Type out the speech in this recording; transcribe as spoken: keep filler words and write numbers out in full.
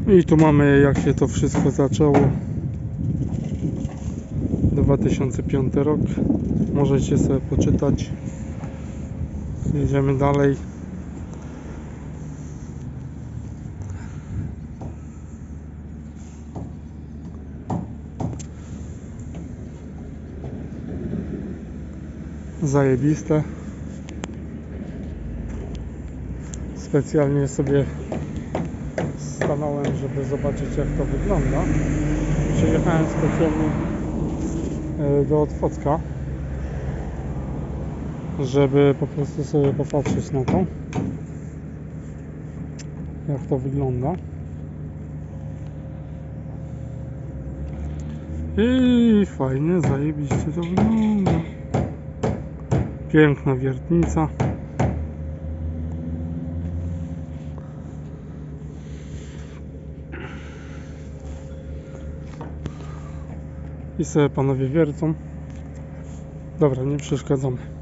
I tu mamy, jak się to wszystko zaczęło. dwa tysiące piąty rok. Możecie sobie poczytać. Jedziemy dalej. Zajebiste. Specjalnie sobie stanąłem, żeby zobaczyć, jak to wygląda. Przyjechałem specjalnie do Otwocka, żeby po prostu sobie popatrzeć na to, jak to wygląda. I fajnie, zajebiście to wygląda. Piękna wiertnica. I sobie panowie wiercą. Dobra, nie przeszkadzamy.